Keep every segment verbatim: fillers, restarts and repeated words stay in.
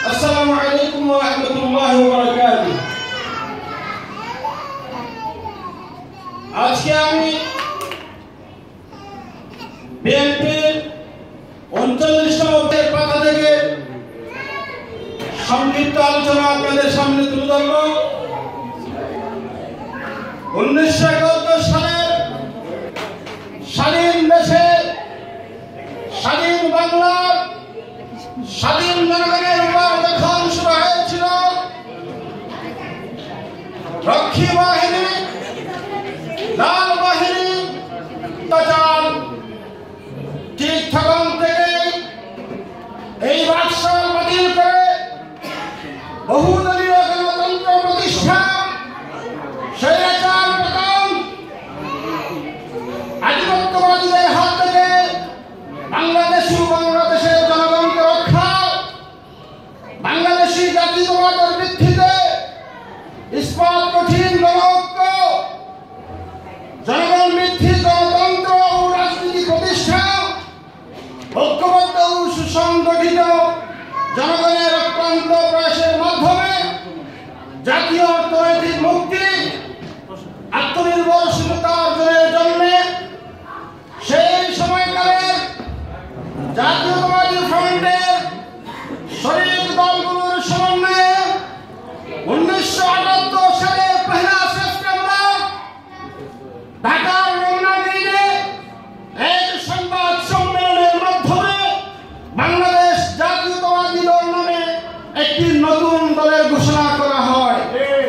আসসালামু আলাইকুম ওয়া রাহমাতুল্লাহি ওয়া বারাকাতুহু। আজকে আমি বিএনপির উনচল্লিশতম পাতা থেকে সংক্ষিপ্ত আলোচনা আপনাদের সামনে তুলে ধরব। উনিশশো একাত্তর সালের স্বাধীন দেশে, স্বাধীন বাংলার, স্বাধীন জনগণের উপর যখন শুরু হয়েছিল রক্ষী বাহিনী, লাল বাহিনী অত্যাচার, ঠিক তখন থেকে এই বাদশাহ বাতিল করে বহুদলীয় গণতন্ত্র প্রতিষ্ঠা, স্বৈরাচার পতন, আধিপত্যবাদীদের হাত থেকে বাংলাদেশি বাংলাদেশের জনগণকে রক্ষা, বাংলাদেশি জাতীয়তাবাদের ভিত্তিতে ইস্পাত কঠিন গণঐক্য, জনগণ ভিত্তিক গণতন্ত্র ও রাজনীতি প্রতিষ্ঠা, ঐক্যবদ্ধ ও সুসংগঠিত জনগণের অক্লান্ত প্রয়াসের মাধ্যমে জাতীয় অর্থনৈতিক মুক্তি, আত্মনির্ভরশীলতা অর্জনের জন্য সেই সময়কালে জাতীয়তাবাদী ফ্রন্টের শরিক দলগুলোর সমন্বয়ে উনিশশো আটাত্তর সালের পহেলা সেপ্টেম্বর ঢাকার রমনাগিরিতে এক সংবাদ সম্মেলনের মাধ্যমে বাংলাদেশ জাতীয়তাবাদী দল নামে একটি নতুন দলের ঘোষণা করা হয়।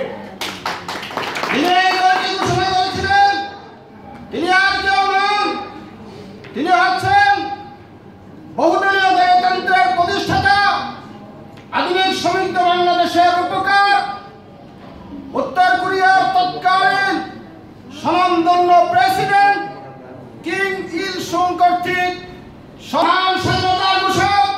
তিনি এই দলটি ঘোষণা করেছিলেন, তিনি আর কেউ নন, তিনি হচ্ছেন বহুদলীয় গণতন্ত্রের প্রতিষ্ঠাতা, আধুনিক সমৃদ্ধ বাংলাদেশের উপকার, উত্তর কোরিয়ার তৎকালীন স্বনামধন্য প্রেসিডেন্ট কিম ইল সুং কর্তৃক মহান স্বাধীনতা ঘোষক,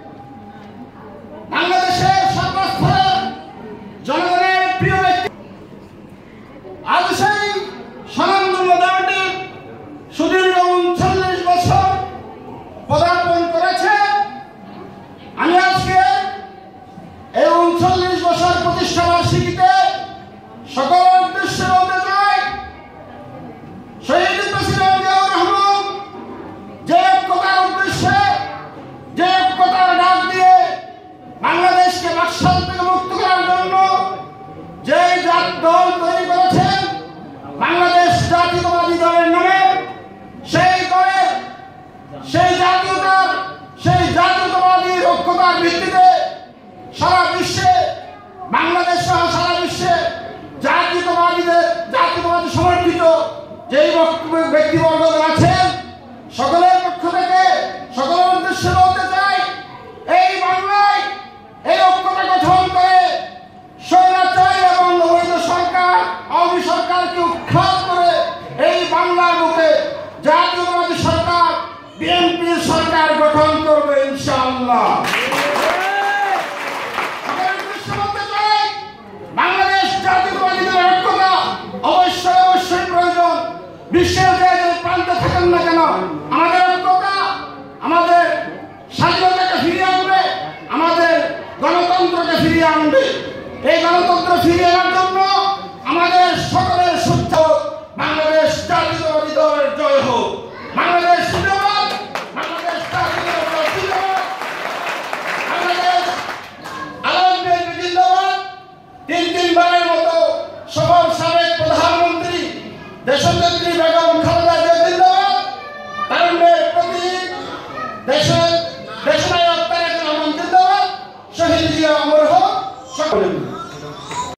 বাংলাদেশের সর্বস্তরে জনগণের প্রিয় ব্যক্তি। আজ সেই স্বনামধন্য দলটি সুদীর্ঘ উনচল্লিশ বছর পদার্পণ করেছে। আমি আজকে এই উনচল্লিশ বছর প্রতিষ্ঠা বার্ষিকীতে সকল উদ্দেশ্যে বলতে চাই, শহীদ প্রেসিডেন্ট জিয়াউর রহমান যে একতার উদ্দেশ্যে, যে একতার ডাক দিয়ে বাংলাদেশকে বাকশাল থেকে মুক্ত করার জন্য যে দল তৈরি করেছেন বাংলাদেশ জাতীয়তাবাদী দলের নামে, সেই দলের সেই জাতীয়তার সেই জাতীয়তাবাদী ঐক্যতার ভিত্তিতে সারা বিশ্বে, বাংলাদেশ সহ সারা বিশ্বে জাতীয়তাবাদীদের জাতীয়তাবাদী সমর্থিত যেই ব্যক্তিবর্গ আছেন সকলের পক্ষ থেকে সকলের উদ্দেশ্যে বলতে চাই, এই বাংলায় এই ঐক্যতা গঠন করে স্বৈরাচারী এবং অবৈধ সরকার, আওয়ামী সরকারকে উৎখাত করে এই বাংলার বুকে জাতীয়তাবাদী সরকার বিএনপি সরকার গঠন করবে ইনশাআল্লাহ। বাংলাদেশ জাতীয়তাবাদীদের ঐক্যতা অবশ্যই অবশ্যই প্রয়োজন। বিশ্বের যে প্রান্তে থাকেন না কেন, আমাদের ঐক্যতা আমাদের স্বাধীনতাকে ফিরিয়ে আনবে, আমাদের গণতন্ত্রকে ফিরিয়ে আনবে। এই গণতন্ত্র ফিরিয়ে আনার জন্য আমাদের সকলের শুদ্ধ বাংলাদেশ জাতীয়তাবাদী দলের জয় হোক। বাংলাদেশ জিন্দাবাদ, বাংলাদেশ জাতীয়তাবাদী দল জিন্দাবাদ, বাংলাদেশ আলাইন জিন্দাবাদ। তিন তিনবারের মতো সফল সাবেক প্রধানমন্ত্রী দেশনেত্রী বেগম